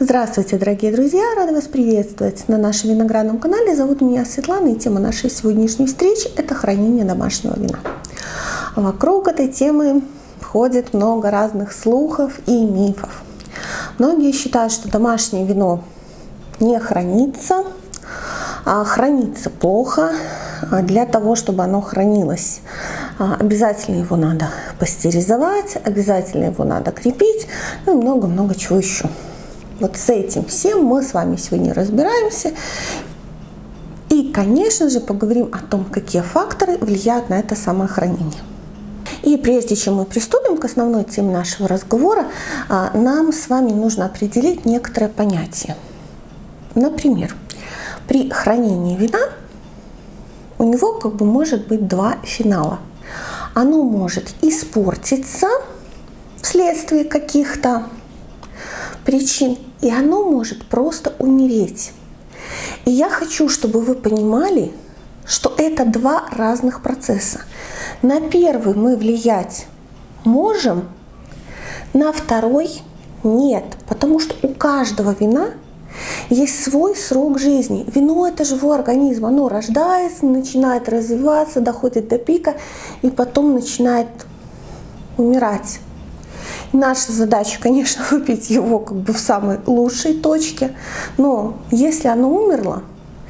Здравствуйте, дорогие друзья! Рада вас приветствовать на нашем виноградном канале. Зовут меня Светлана, и тема нашей сегодняшней встречи – это хранение домашнего вина. Вокруг этой темы ходит много разных слухов и мифов. Многие считают, что домашнее вино не хранится, а хранится плохо. Для того, чтобы оно хранилось, обязательно его надо пастеризовать, обязательно его надо крепить, ну и много-много чего еще. Вот с этим всем мы с вами сегодня разбираемся. И, конечно же, поговорим о том, какие факторы влияют на это самое хранение. И прежде чем мы приступим к основной теме нашего разговора, нам с вами нужно определить некоторые понятия. Например, при хранении вина у него может быть два финала. Оно может испортиться вследствие каких-то причин, и оно может просто умереть. И я хочу, чтобы вы понимали, что это два разных процесса. На первый мы влиять можем, на второй нет, потому что у каждого вина есть свой срок жизни. Вино – это живой организм, оно рождается, начинает развиваться, доходит до пика и потом начинает умирать. Наша задача, конечно, выпить его в самой лучшей точке, но если оно умерло,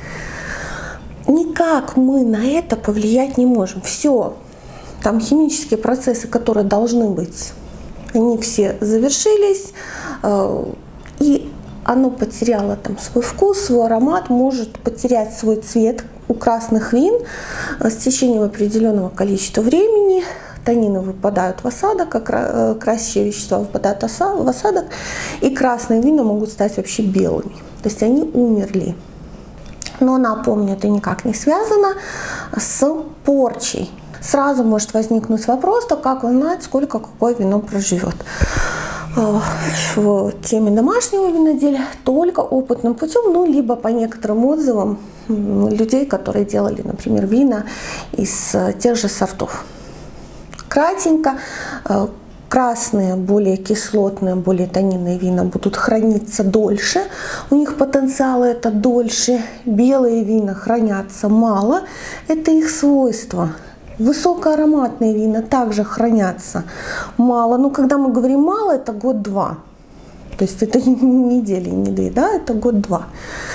никак мы на это повлиять не можем. Все, там химические процессы, которые должны быть, они все завершились, и оно потеряло там свой вкус, свой аромат, может потерять свой цвет. У красных вин с течением определенного количества времени танины выпадают в осадок, а красящие вещества выпадают в осадок, и красные вина могут стать вообще белыми. То есть они умерли. Но напомню, это никак не связано с порчей. Сразу может возникнуть вопрос, то как узнать, сколько какое вино проживет. В теме домашнего виноделия только опытным путем, либо по некоторым отзывам людей, которые делали, например, вина из тех же сортов. Кратенько, красные, более кислотные, более тонинные вина будут храниться дольше, у них потенциал это дольше. Белые вина хранятся мало, это их свойство. Высокоароматные вина также хранятся мало. Но когда мы говорим мало, это год-два. То есть это не недели, не две, да, это год-два.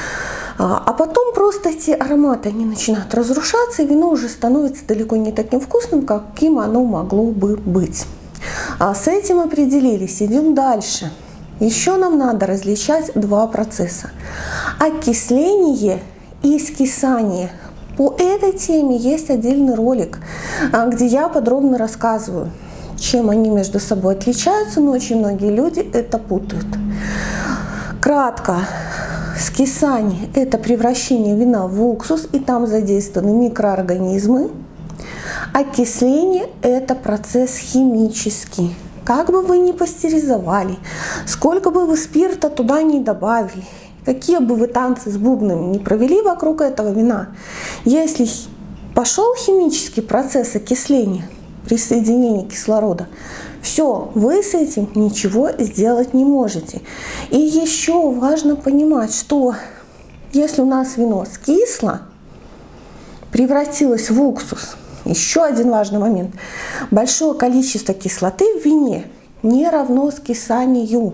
А потом просто эти ароматы, они начинают разрушаться, и вино уже становится далеко не таким вкусным, каким оно могло бы быть. С этим определились, идем дальше. Еще нам надо различать два процесса. Окисление и скисание. По этой теме есть отдельный ролик, где я подробно рассказываю, чем они между собой отличаются, но очень многие люди это путают. Кратко, скисание – это превращение вина в уксус, и там задействованы микроорганизмы. Окисление – это процесс химический. Как бы вы ни пастеризовали, сколько бы вы спирта туда не добавили, какие бы вы танцы с бубнами не провели вокруг этого вина, если пошел химический процесс окисления, присоединения кислорода, все, вы с этим ничего сделать не можете. И еще важно понимать, что если у нас вино скисло, превратилось в уксус, еще один важный момент, большое количество кислоты в вине не равно скисанию.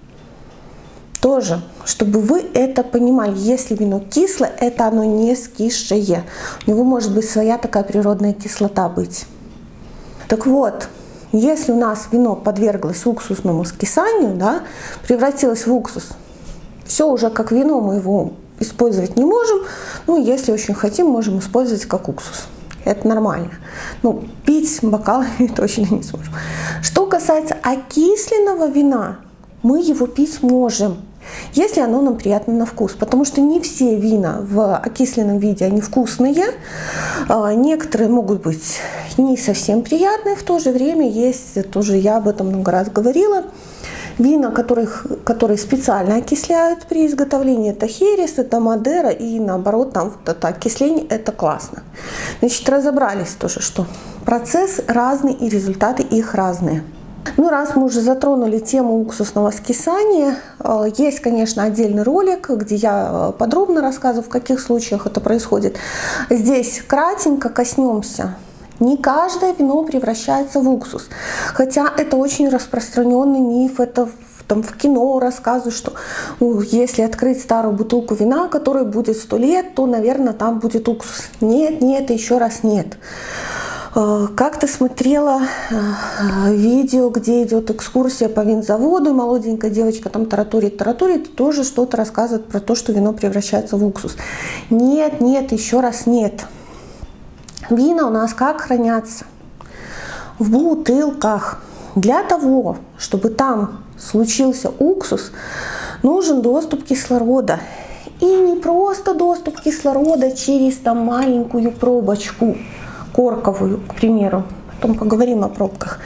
Тоже, чтобы вы это понимали, если вино кислое, это оно не скисшее. У него может быть своя такая природная кислота быть. Так вот, если у нас вино подверглось уксусному скисанию, да, превратилось в уксус, все уже как вино, мы его использовать не можем. Если очень хотим, можем использовать как уксус. Это нормально. Пить бокалами точно не сможем. Что касается окисленного вина, мы его пить можем, если оно нам приятно на вкус. Потому что не все вина в окисленном виде, они вкусные. Некоторые могут быть не совсем приятные. В то же время есть, тоже я об этом много раз говорила, вина, которые специально окисляют при изготовлении. Это херес, это мадера, и наоборот, там это окисление, это классно. Значит, разобрались тоже, что процесс разный и результаты их разные. Ну, раз мы уже затронули тему уксусного скисания, есть, конечно, отдельный ролик, где я подробно рассказываю, в каких случаях это происходит. Здесь кратенько коснемся. Не каждое вино превращается в уксус, хотя это очень распространенный миф, это там в кино рассказывают, что если открыть старую бутылку вина, которой будет 100 лет, то, наверное, там будет уксус. Нет, нет, еще раз нет. Как-то смотрела видео, где идет экскурсия по винзаводу, и молоденькая девочка там тараторит, тоже что-то рассказывает про то, что вино превращается в уксус. Нет, нет, еще раз нет. Вина у нас как хранятся? В бутылках. Для того, чтобы там случился уксус, нужен доступ кислорода. И не просто доступ кислорода через там маленькую пробочку, корковую, к примеру, потом поговорим о пробках,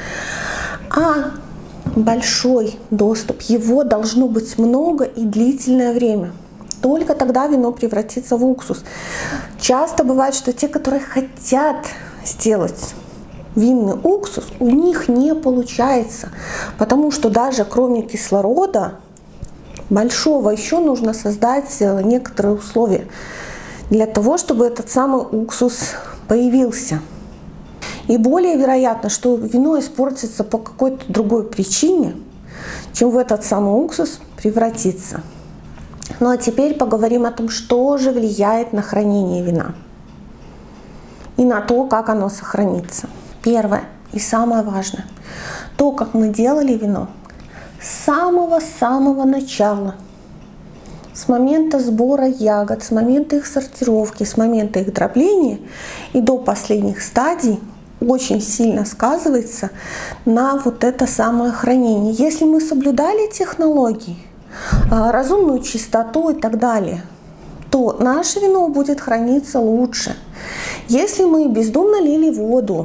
а большой доступ. Его должно быть много и длительное время. Только тогда вино превратится в уксус. Часто бывает, что те, которые хотят сделать винный уксус, у них не получается, потому что даже кроме кислорода большого еще нужно создать некоторые условия для того, чтобы этот самый уксус появился. И более вероятно, что вино испортится по какой-то другой причине, чем в этот самый уксус превратится. Ну а теперь поговорим о том, что же влияет на хранение вина и на то, как оно сохранится. Первое и самое важное, то, как мы делали вино с самого-самого начала, с момента сбора ягод, с момента их сортировки, с момента их дробления и до последних стадий, очень сильно сказывается на вот это самое хранение. Если мы соблюдали технологии, разумную чистоту и так далее, то наше вино будет храниться лучше. Если мы бездумно лили воду,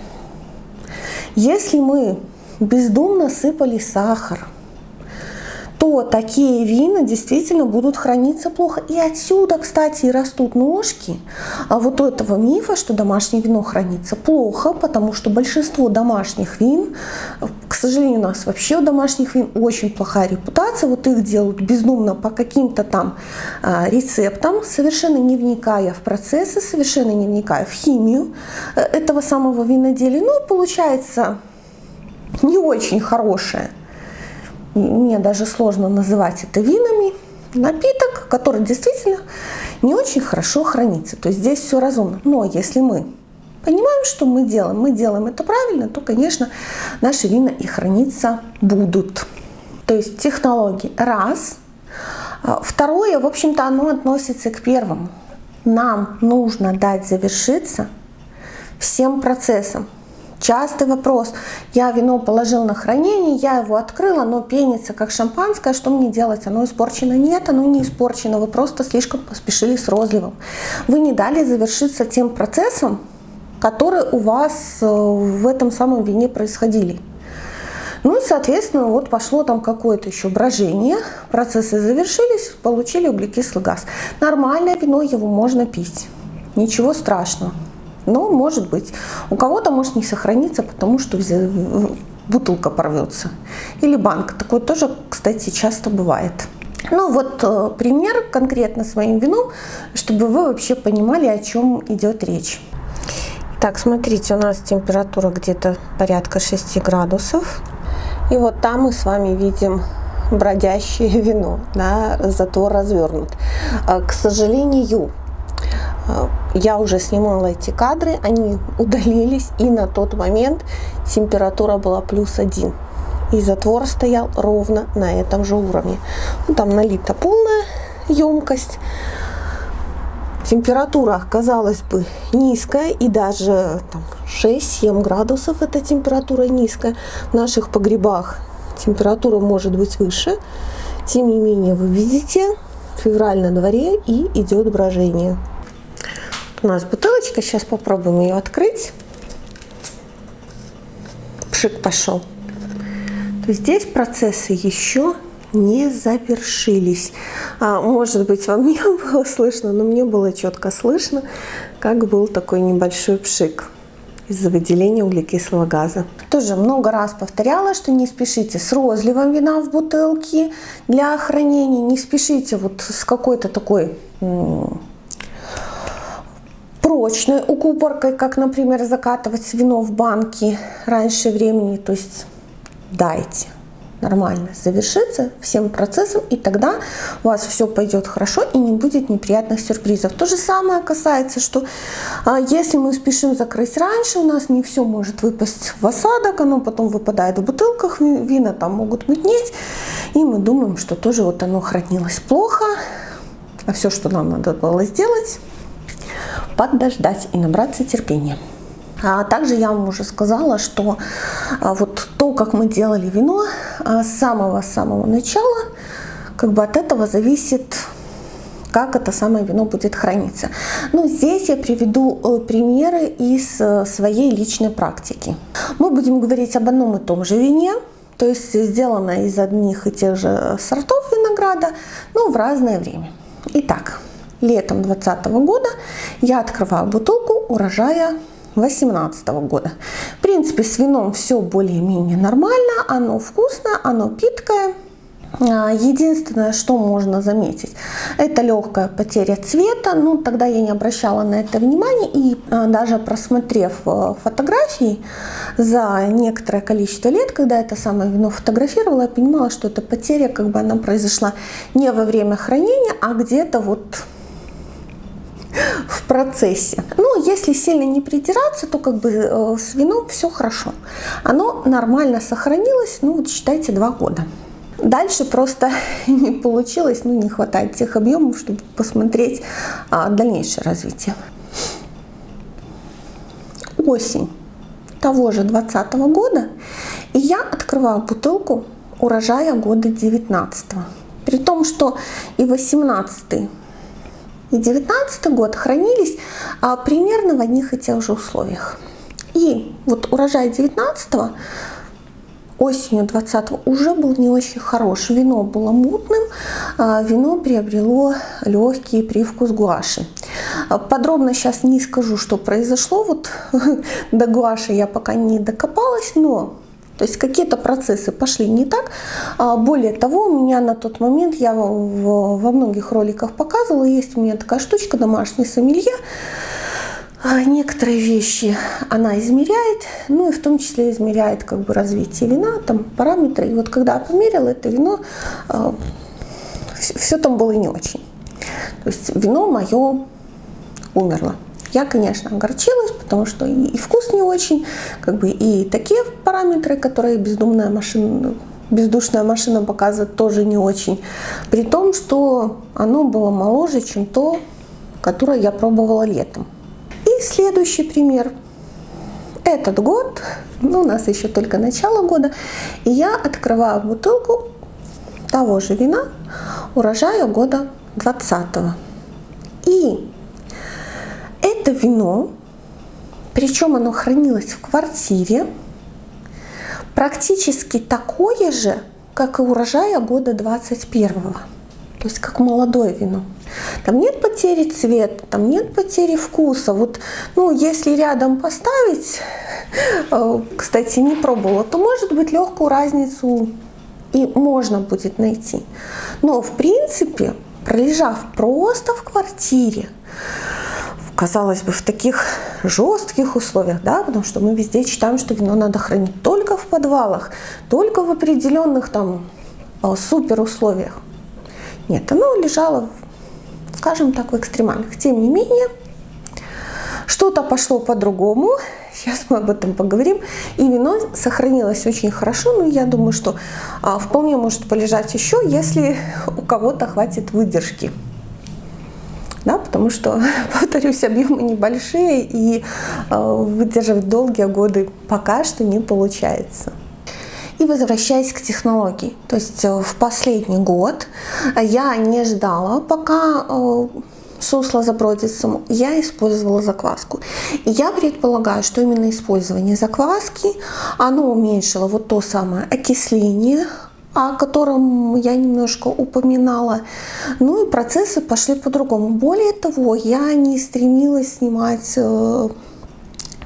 если мы бездумно сыпали сахар, то такие вина действительно будут храниться плохо. И отсюда, кстати, и растут ножки вот этого мифа, что домашнее вино хранится плохо, потому что большинство домашних вин, к сожалению, у нас вообще у домашних вин очень плохая репутация, вот их делают бездумно по каким-то там рецептам, совершенно не вникая в процессы, совершенно не вникая в химию этого самого виноделия. Ну, получается не очень хорошее. Мне даже сложно называть это винами. Напиток, который действительно не очень хорошо хранится. То есть здесь все разумно. Но если мы понимаем, что мы делаем это правильно, то, конечно, наши вина и храниться будут. То есть технологии. Раз. Второе, в общем-то, оно относится к первому. Нам нужно дать завершиться всем процессам. Частый вопрос. Я вино положил на хранение, я его открыла, оно пенится как шампанское, что мне делать? Оно испорчено? Нет, оно не испорчено, вы просто слишком поспешили с розливом. Вы не дали завершиться тем процессом, которые у вас в этом самом вине происходили. Ну и, соответственно, вот пошло там какое-то еще брожение, процессы завершились, получили углекислый газ. Нормальное вино, его можно пить, ничего страшного. Но, может быть, у кого-то может не сохраниться, потому что бутылка порвется. Или банка. Такое тоже, кстати, часто бывает. Ну вот пример конкретно с моим вином, чтобы вы вообще понимали, о чем идет речь. Так, смотрите, у нас температура где-то порядка 6 градусов. И вот там мы с вами видим бродящее вино, да, затвор развернут. К сожалению, я уже снимала эти кадры, они удалились, и на тот момент температура была +1. И затвор стоял ровно на этом же уровне. Ну, там налита полная емкость. Температура, казалось бы, низкая, и даже 6-7 градусов эта температура низкая. В наших погребах температура может быть выше. Тем не менее, вы видите, февраль на дворе и идет брожение. У нас бутылочка, сейчас попробуем ее открыть. Пшик пошел. То есть здесь процессы еще не завершились. Может быть, вам не было слышно, но мне было четко слышно, как был такой небольшой пшик. из-за выделения углекислого газа. Тоже много раз повторяла, что не спешите с розливом вина в бутылке для хранения, не спешите вот с какой-то такой прочной укупоркой, как, например, закатывать вино в банки раньше времени. То есть дайте нормально завершиться всем процессом, и тогда у вас все пойдет хорошо и не будет неприятных сюрпризов. То же самое касается, что если мы спешим закрыть раньше, у нас не все может выпасть в осадок, оно потом выпадает в бутылках, вина там могут мутнеть, и мы думаем, что тоже вот оно хранилось плохо, а все, что нам надо было сделать, подождать и набраться терпения. А также я вам уже сказала, что вот то, как мы делали вино с самого начала, как бы от этого зависит, как это самое вино будет храниться. Но здесь я приведу примеры из своей личной практики. Мы будем говорить об одном и том же вине, то есть сделано из одних и тех же сортов винограда, но в разное время. Итак, летом 2020 года я открываю бутылку урожая 2018 года. В принципе, с вином все более-менее нормально, оно вкусное, оно питкое. Единственное, что можно заметить, это легкая потеря цвета. Ну, тогда я не обращала на это внимания, и даже просмотрев фотографии за некоторое количество лет, когда это самое вино фотографировала, я понимала, что эта потеря, как бы она произошла не во время хранения, а где-то вот в процессе. Но если сильно не придираться, то как бы с вином все хорошо. Оно нормально сохранилось, ну вот считайте 2 года. Дальше просто не получилось, ну не хватает тех объемов, чтобы посмотреть дальнейшее развитие. Осень того же 2020 года, и я открываю бутылку урожая года 19. При том, что и 18 и 19 год хранились примерно в одних и тех же условиях. И вот урожай 19 осенью 20 уже был не очень хорош. Вино было мутным, вино приобрело легкий привкус гуаши. Подробно сейчас не скажу, что произошло. Вот до гуаши я пока не докопалась, но то есть какие-то процессы пошли не так. Более того, у меня на тот момент, я во многих роликах показывала, есть у меня такая штучка, домашний сомелье. Некоторые вещи она измеряет, ну и в том числе измеряет как бы развитие вина, там параметры. И вот когда я померила это вино, все там было не очень. То есть вино мое умерло. Я, конечно, огорчилась, потому что и вкус не очень, как бы и такие параметры, которые бездушная машина показывает, тоже не очень. При том, что оно было моложе, чем то, которое я пробовала летом. И следующий пример. Этот год, ну, у нас еще только начало года, и я открываю бутылку того же вина урожая года 20-го. И это вино, причем оно хранилось в квартире, практически такое же, как и урожая года 21-го. То есть как молодое вино. Там нет потери цвета, там нет потери вкуса. Вот, ну, если рядом поставить, кстати, не пробовала, то, может быть, легкую разницу и можно будет найти. Но, в принципе, пролежав просто в квартире, казалось бы, в таких жестких условиях, да, потому что мы везде читаем, что вино надо хранить только в подвалах, только в определенных там супер условиях. Нет, оно лежало, скажем так, в экстремальных. Тем не менее, что-то пошло по-другому. Сейчас мы об этом поговорим. И вино сохранилось очень хорошо. Но я думаю, что вполне может полежать еще, если у кого-то хватит выдержки. Да, потому что, повторюсь, объемы небольшие, и выдерживать долгие годы пока что не получается. И возвращаясь к технологии, то есть в последний год я не ждала, пока сусло забродится, я использовала закваску. И я предполагаю, что именно использование закваски, оно уменьшило вот то самое окисление, о котором я немножко упоминала. Ну и процессы пошли по-другому. Более того, я не стремилась снимать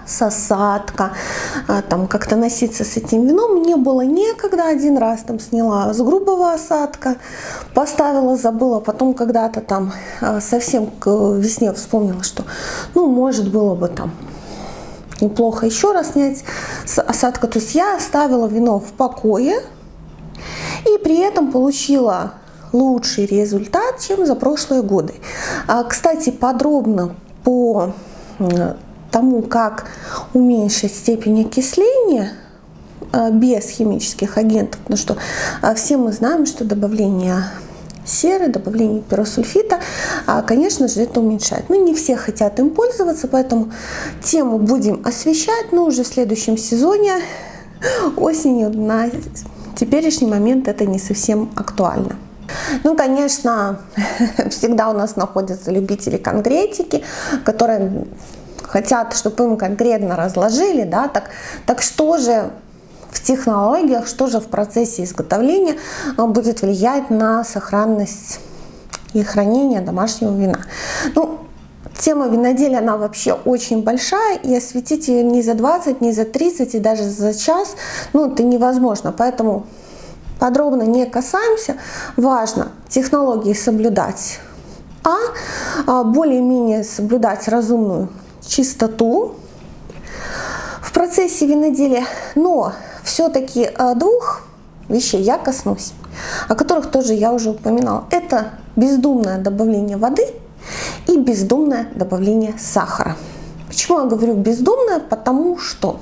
осадка, там как-то носиться с этим вином. Мне было некогда, один раз там сняла с грубого осадка, поставила, забыла, потом когда-то там совсем к весне вспомнила, что ну может было бы там неплохо еще раз снять с осадка. То есть я оставила вино в покое и при этом получила лучший результат, чем за прошлые годы. Кстати, подробно по тому, как уменьшить степень окисления без химических агентов, потому что все мы знаем, что добавление серы, добавление пиросульфита, конечно же, это уменьшает. Но не все хотят им пользоваться, поэтому тему будем освещать, но уже в следующем сезоне, осенью, на теперешний момент это не совсем актуально. Ну, конечно, всегда у нас находятся любители конкретики, которые хотят, чтобы им конкретно разложили, да, так что же в технологиях, что же в процессе изготовления будет влиять на сохранность и хранение домашнего вина. Ну, тема виноделия, она вообще очень большая, и осветить ее ни за 20, ни за 30, и даже за час, ну, это невозможно, поэтому подробно не касаемся. Важно технологии соблюдать, более-менее соблюдать разумную чистоту в процессе виноделия, но все-таки двух вещей я коснусь, о которых тоже я уже упоминала. Это бездумное добавление воды и бездумное добавление сахара. Почему я говорю бездумное? Потому что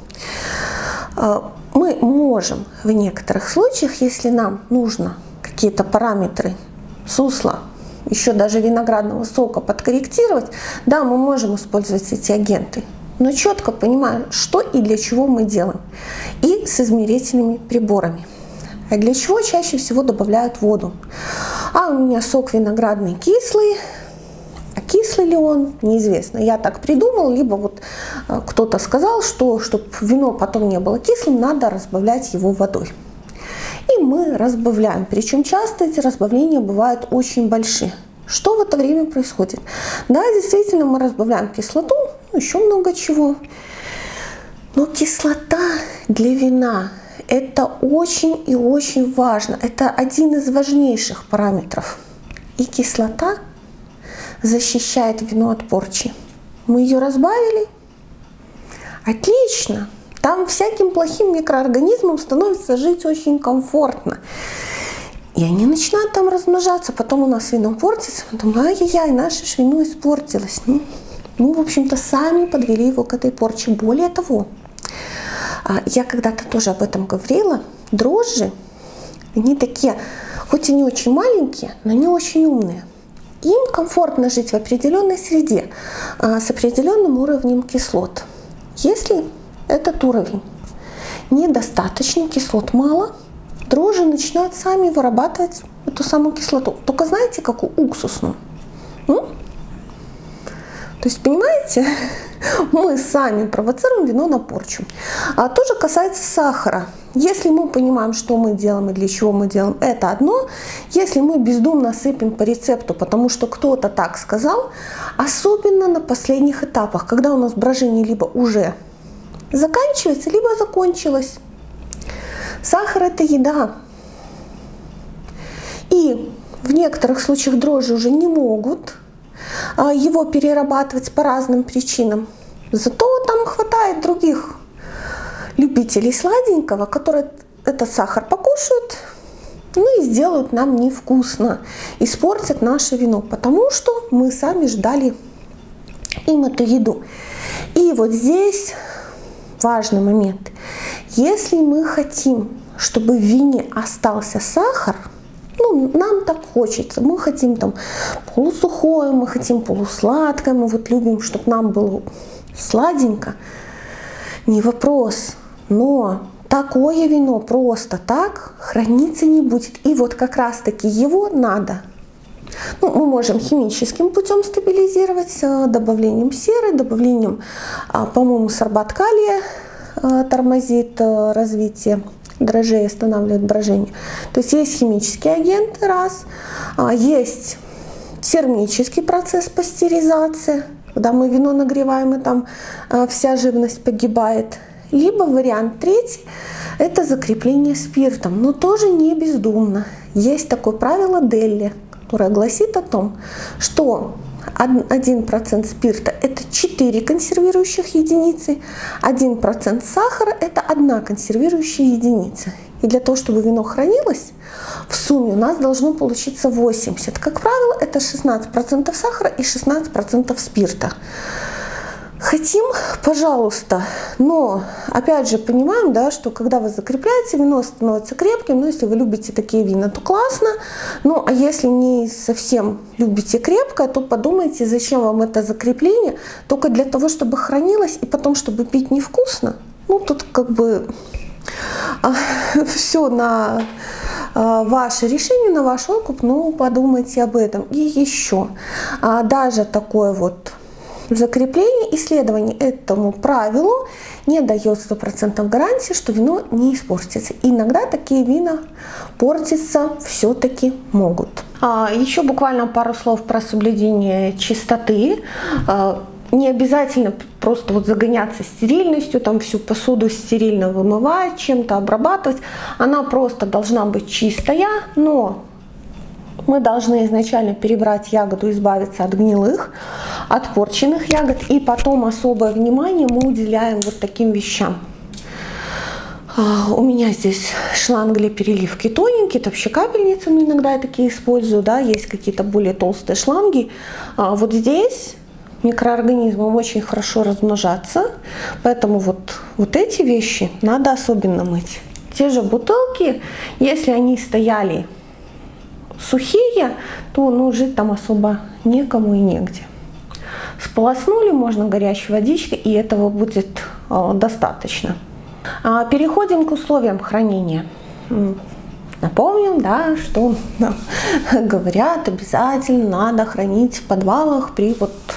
мы можем в некоторых случаях, если нам нужно какие-то параметры сусла, еще даже виноградного сока подкорректировать, да, мы можем использовать эти агенты, но четко понимая, что и для чего мы делаем, и с измерительными приборами. А для чего чаще всего добавляют воду? У меня сок виноградный кислый, а кислый ли он, неизвестно. Я так придумал, либо вот кто-то сказал, что чтобы вино потом не было кислым, надо разбавлять его водой. И мы разбавляем, причем часто эти разбавления бывают очень большие. Что в это время происходит? Да, действительно, мы разбавляем кислоту, еще много чего. Но кислота для вина – это очень и очень важно. Это один из важнейших параметров. И кислота защищает вино от порчи. Мы ее разбавили? Отлично! Там всяким плохим микроорганизмам становится жить очень комфортно. И они начинают там размножаться. Потом у нас вино портится. Потом, ай-яй-яй, наше ж вино испортилось. Мы, в общем-то, сами подвели его к этой порче. Более того, я когда-то тоже об этом говорила. Дрожжи, они такие, хоть и не очень маленькие, но они очень умные. Им комфортно жить в определенной среде с определенным уровнем кислот. Если этот уровень недостаточный, кислот мало, дрожжи начинают сами вырабатывать эту самую кислоту. Только знаете, какую? Уксусную. То есть, понимаете, мы сами провоцируем вино на порчу. То же касается сахара. Если мы понимаем, что мы делаем и для чего мы делаем, это одно. Если мы бездумно сыпем по рецепту, потому что кто-то так сказал, особенно на последних этапах, когда у нас брожение либо уже заканчивается, либо закончилось. Сахар – это еда. И в некоторых случаях дрожжи уже не могут его перерабатывать по разным причинам. Зато там хватает других любителей сладенького, которые этот сахар покушают, и сделают нам невкусно, испортят наше вино, потому что мы сами ждали им эту еду. И вот здесь важный момент. Если мы хотим, чтобы в вине остался сахар, нам так хочется, мы хотим там полусухое, мы хотим полусладкое, мы вот любим, чтобы нам было сладенько, не вопрос, но такое вино просто так храниться не будет. И вот как раз таки его надо. Мы можем химическим путем стабилизировать, добавлением серы, добавлением, по-моему, сорбат калия тормозит развитие дрожжей, останавливает брожение. То есть есть химические агенты, раз, есть термический процесс пастеризации, когда мы вино нагреваем, и там вся живность погибает. Либо вариант третий – это закрепление спиртом, но тоже не бездумно. Есть такое правило Делли, которое гласит о том, что 1% спирта – это 4 консервирующих единицы, 1% сахара – это 1 консервирующая единица. И для того, чтобы вино хранилось, в сумме у нас должно получиться 80. Как правило, это 16% сахара и 16% спирта. Хотим, пожалуйста, но опять же понимаем, да, что когда вы закрепляете, вино становится крепким, но если вы любите такие вина, то классно, ну а если не совсем любите крепкое, то подумайте, зачем вам это закрепление, только для того, чтобы хранилось и потом, чтобы пить невкусно. Ну тут как бы все на ваше решение, на ваш откуп, но подумайте об этом. И еще, даже такое вот закрепление, исследование этому правилу не дает 100% гарантии, что вино не испортится. Иногда такие вина портиться все-таки могут. Еще буквально пару слов про соблюдение чистоты. Не обязательно просто вот загоняться стерильностью, там всю посуду стерильно вымывать, чем-то обрабатывать. Она просто должна быть чистая, но мы должны изначально перебрать ягоду, избавиться от гнилых, от порченных ягод, и потом особое внимание мы уделяем вот таким вещам. У меня здесь шланг для переливки тоненький, это вообще капельница, но иногда я такие использую, да, есть какие-то более толстые шланги. Вот здесь микроорганизмам очень хорошо размножаться, поэтому вот эти вещи надо особенно мыть. Те же бутылки, если они стояли сухие, то жить там особо некому и негде. Сполоснули, можно горячей водичкой, и этого будет достаточно. Переходим к условиям хранения. Напомним, да, что говорят, обязательно надо хранить в подвалах при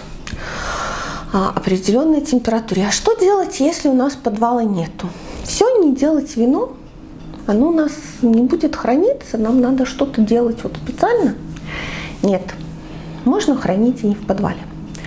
определенной температуре. А что делать, если у нас подвала нету? Все, не делать вино, оно у нас не будет храниться, нам надо что-то делать вот специально? Нет, можно хранить и не в подвале.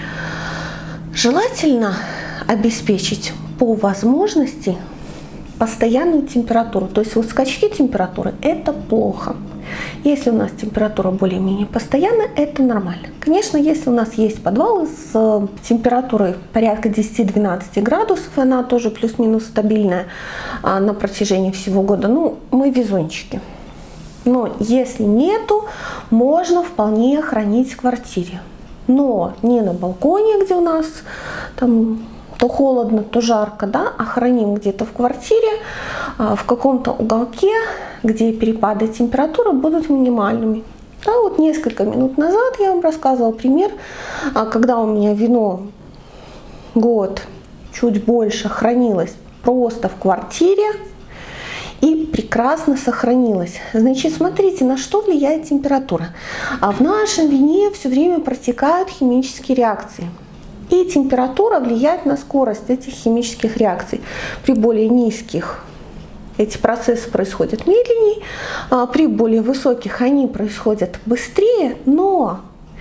Желательно обеспечить по возможности постоянную температуру. То есть вот скачки температуры – это плохо. Если у нас температура более-менее постоянная, это нормально. Конечно, если у нас есть подвалы с температурой порядка 10-12 градусов, она тоже плюс-минус стабильная на протяжении всего года, мы везунчики. Но если нету, можно вполне хранить в квартире. Но не на балконе, где у нас там то холодно, то жарко, да, а храним где-то в квартире, в каком-то уголке, где перепады температуры будут минимальными. Да, вот несколько минут назад я вам рассказывала пример, когда у меня вино год, чуть больше хранилось просто в квартире и прекрасно сохранилось. Значит, смотрите, на что влияет температура. В нашем вине все время протекают химические реакции. И температура влияет на скорость этих химических реакций. При более низких эти процессы происходят медленнее, при более высоких они происходят быстрее, но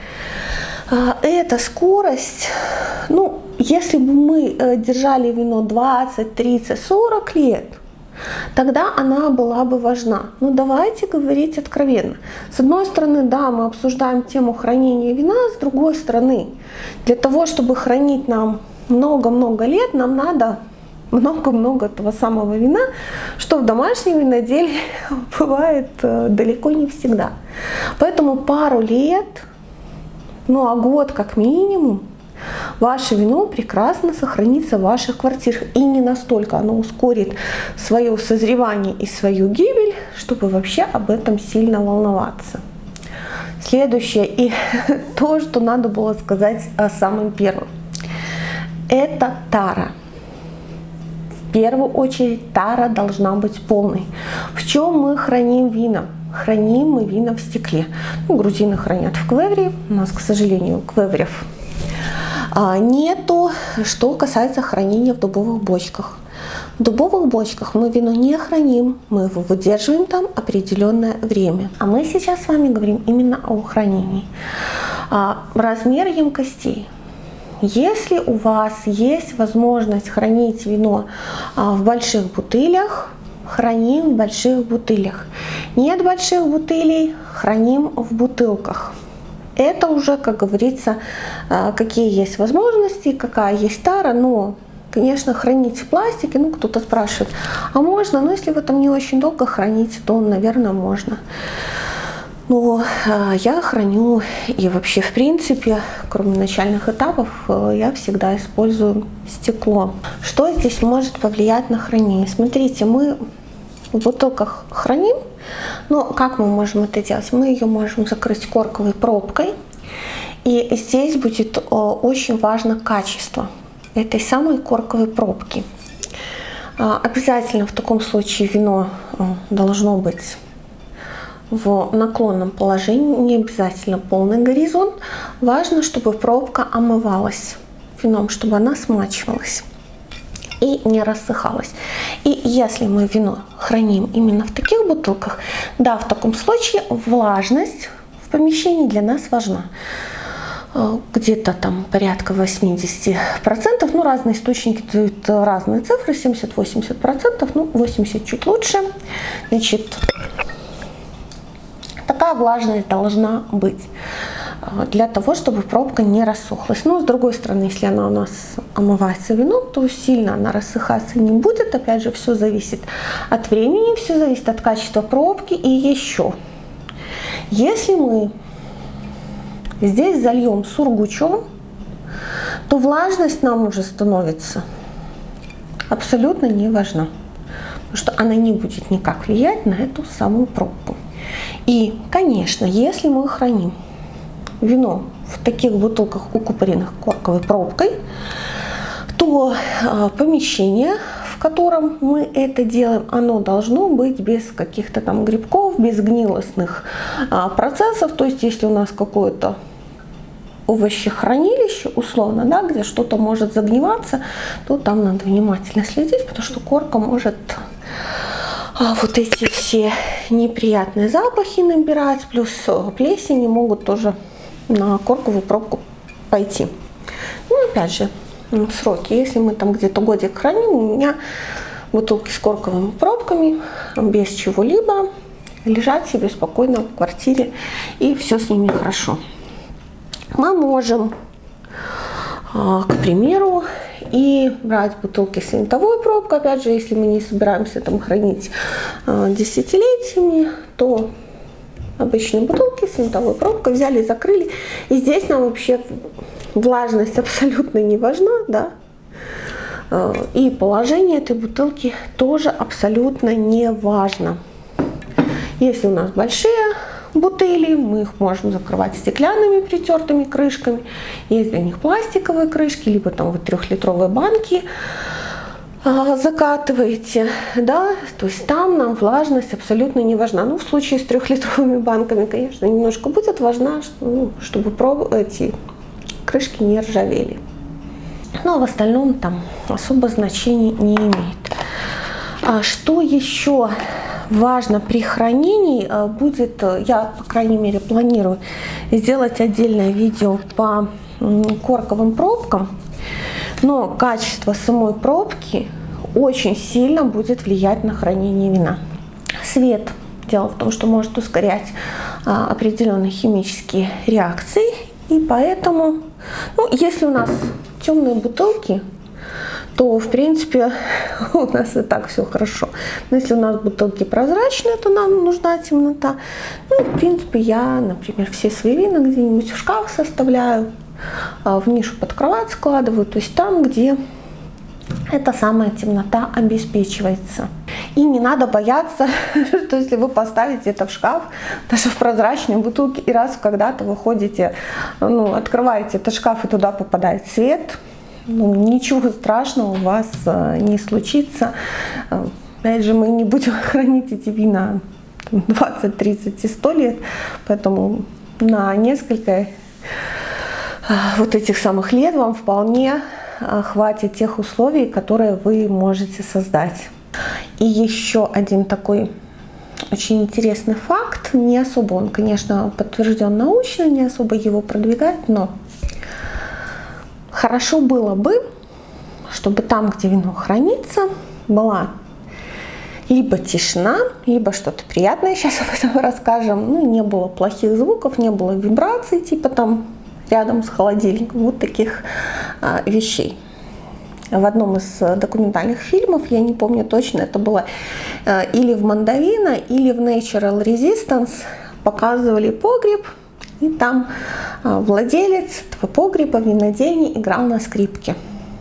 эта скорость, если бы мы держали вино 20, 30, 40 лет, тогда она была бы важна. Но давайте говорить откровенно. С одной стороны, да, мы обсуждаем тему хранения вина, с другой стороны, для того, чтобы хранить нам много-много лет, нам надо много-много этого самого вина, что в домашнем виноделии бывает далеко не всегда. Поэтому пару лет, а год как минимум, ваше вино прекрасно сохранится в ваших квартирах, и не настолько оно ускорит свое созревание и свою гибель, чтобы вообще об этом сильно волноваться. Следующее, и то, что надо было сказать самым первым, это тара. В первую очередь тара должна быть полной. В чем мы храним вина? Храним мы вина в стекле. Грузины хранят в квевре, у нас, к сожалению, квеврев нету. Что касается хранения в дубовых бочках. В дубовых бочках мы вино не храним, мы его выдерживаем там определенное время. А мы сейчас с вами говорим именно о хранении. Размер емкостей. если у вас есть возможность хранить вино в больших бутылях, храним в больших бутылях. Нет больших бутылей, храним в бутылках. Это уже, как говорится, какие есть возможности, какая есть тара, но, конечно, хранить в пластике, ну, кто-то спрашивает, а можно? Но если вы там не очень долго храните, то, наверное, можно. Но я храню и вообще, в принципе, кроме начальных этапов, я всегда использую стекло. Что здесь может повлиять на хранение? Смотрите, мы в бутылках храним, но как мы можем это делать? Мы ее можем закрыть корковой пробкой, и здесь будет очень важно качество этой самой корковой пробки. Обязательно в таком случае вино должно быть в наклонном положении, не обязательно полный горизонт. Важно, чтобы пробка омывалась вином, чтобы она смачивалась и не рассыхалась. И если мы вино храним именно в таких бутылках, да, в таком случае влажность в помещении для нас важна. Где-то там порядка 80%, ну, разные источники дают разные цифры, 70-80%, ну, 80% чуть лучше. Значит, такая влажность должна быть для того, чтобы пробка не рассохлась. Но с другой стороны, если она у нас омывается вином, то сильно она рассыхаться не будет. Опять же, все зависит от времени, все зависит от качества пробки. И еще, если мы здесь зальем сургучом, то влажность нам уже становится абсолютно не важна, потому что она не будет никак влиять на эту самую пробку. И, конечно, если мы храним вино в таких бутылках, укупоренных корковой пробкой, то помещение, в котором мы это делаем, оно должно быть без каких-то там грибков, без гнилостных процессов. То есть, если у нас какое-то овощехранилище, условно, да, где что-то может загниваться, то там надо внимательно следить, потому что корка может вот эти все неприятные запахи набирать, плюс плесени могут тоже на корковую пробку пойти. Ну, опять же, сроки. Если мы там где-то годик храним, у меня бутылки с корковыми пробками, без чего-либо, лежат себе спокойно в квартире, и все с ними хорошо. Мы можем, к примеру, и брать бутылки с винтовой пробкой. Опять же, если мы не собираемся там хранить десятилетиями, то обычные бутылки с винтовой пробкой взяли, закрыли. И здесь нам вообще влажность абсолютно не важна, да. И положение этой бутылки тоже абсолютно не важно. Если у нас большие бутыли, мы их можем закрывать стеклянными притертыми крышками. Есть для них пластиковые крышки, либо там вы 3-литровые банки закатываете, да, то есть там нам влажность абсолютно не важна. Ну, в случае с 3-литровыми банками, конечно, немножко будет важна, чтобы эти крышки не ржавели. Но в остальном там особо значения не имеет. Что еще важно при хранении будет, я, по крайней мере, планирую сделать отдельное видео по корковым пробкам, но качество самой пробки очень сильно будет влиять на хранение вина. Свет, дело в том, что может ускорять определенные химические реакции, и поэтому, ну, если у нас темные бутылки, то, в принципе, у нас и так все хорошо. Но если у нас бутылки прозрачные, то нам нужна темнота. Ну, в принципе, я, например, все свои вина где-нибудь в шкаф составляю, в нишу под кровать складываю, то есть там, где эта самая темнота обеспечивается. И не надо бояться, что если вы поставите это в шкаф, даже в прозрачной бутылке, и раз когда-то вы ходите, ну, открываете этот шкаф, и туда попадает свет, ну, ничего страшного у вас не случится. Опять же, мы не будем хранить эти вина 20, 30 и 100 лет, поэтому на несколько вот этих самых лет вам вполне хватит тех условий, которые вы можете создать. И еще один такой очень интересный факт, не особо он, конечно, подтвержден научно, не особо его продвигает, но Хорошо было бы, чтобы там, где вино хранится, была либо тишина, либо что-то приятное, сейчас об этом расскажем. Ну, не было плохих звуков, не было вибраций, типа там рядом с холодильником, вот таких вещей. В одном из документальных фильмов, я не помню точно, это было или в Мандавино, или в Natural Resistance, показывали погреб, и там владелец этого погреба, винодельни, играл на скрипке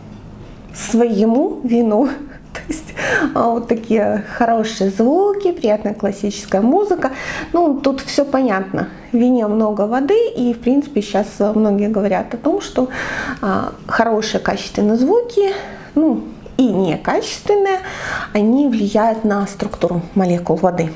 своему вину. То есть вот такие хорошие звуки, приятная классическая музыка. Ну, тут все понятно. В вине много воды, и, в принципе, сейчас многие говорят о том, что хорошие качественные звуки, ну, и некачественные, они влияют на структуру молекул воды.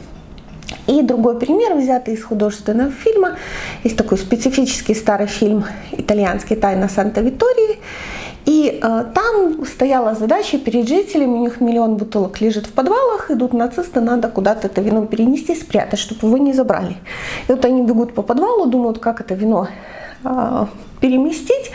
И другой пример, взятый из художественного фильма. Есть такой специфический старый фильм итальянский «Тайна Санта-Витории». И там стояла задача перед жителями, у них миллион бутылок лежит в подвалах, идут нацисты, надо куда-то это вино перенести, спрятать, чтобы его не забрали. И вот они бегут по подвалу, думают, как это вино переместить,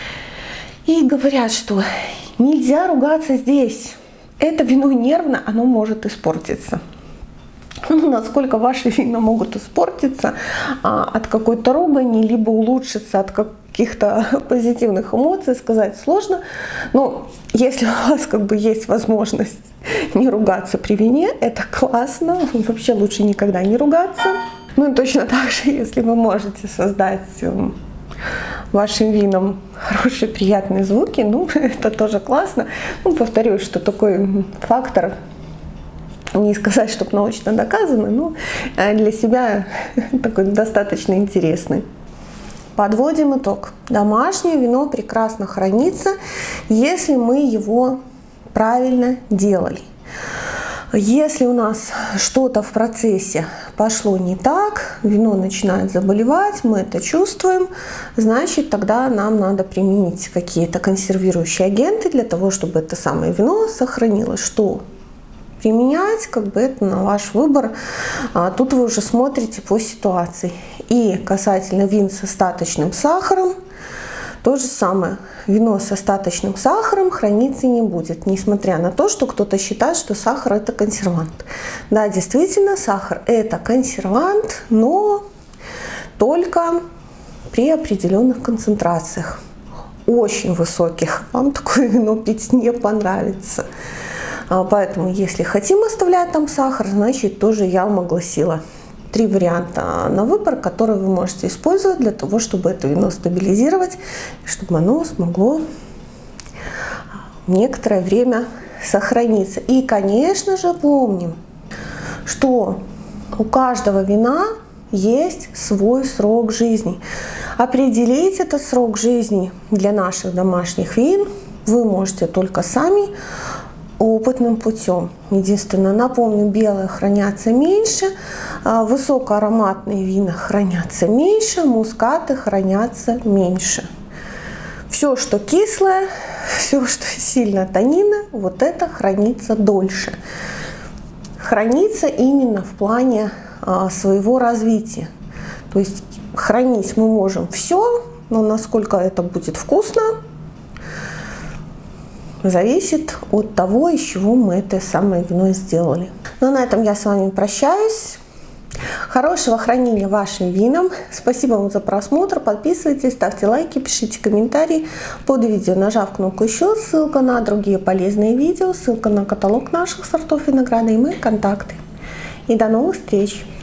и говорят, что нельзя ругаться здесь, это вино нервно, оно может испортиться. Ну, насколько ваши вина могут испортиться от какой-то ругани, либо улучшиться от каких-то позитивных эмоций, сказать сложно. Но если у вас как бы есть возможность не ругаться при вине, это классно. Вообще лучше никогда не ругаться. Ну и точно так же, если вы можете создать вашим винам хорошие приятные звуки, ну это тоже классно. Ну, повторюсь, что такой фактор, не сказать, чтобы научно доказано, но для себя такой достаточно интересный. Подводим итог. Домашнее вино прекрасно хранится, если мы его правильно делали. Если у нас что-то в процессе пошло не так, вино начинает заболевать, мы это чувствуем, значит, тогда нам надо применить какие-то консервирующие агенты для того, чтобы это самое вино сохранилось. Что применять, как бы это на ваш выбор. Тут вы уже смотрите по ситуации. И касательно вин с остаточным сахаром, то же самое. Вино с остаточным сахаром храниться не будет, несмотря на то, что кто-то считает, что сахар это консервант. Да, действительно, сахар это консервант, но только при определенных концентрациях, очень высоких. Вам такое вино пить не понравится. Поэтому, если хотим оставлять там сахар, значит, тоже я вам огласила 3 варианта на выбор, которые вы можете использовать для того, чтобы это вино стабилизировать, чтобы оно смогло некоторое время сохраниться. И, конечно же, помним, что у каждого вина есть свой срок жизни. Определить этот срок жизни для наших домашних вин вы можете только сами, опытным путем. Единственное, напомню, белые хранятся меньше, высокоароматные вина хранятся меньше, мускаты хранятся меньше. Все, что кислое, все, что сильно тонинно, вот это хранится дольше. Хранится именно в плане своего развития. То есть хранить мы можем все, но насколько это будет вкусно, зависит от того, из чего мы это самое вино сделали. Ну, на этом я с вами прощаюсь. Хорошего хранения вашим винам. Спасибо вам за просмотр. Подписывайтесь, ставьте лайки, пишите комментарии под видео, нажав кнопку «Еще», ссылка на другие полезные видео, ссылка на каталог наших сортов винограда и мои контакты. И до новых встреч!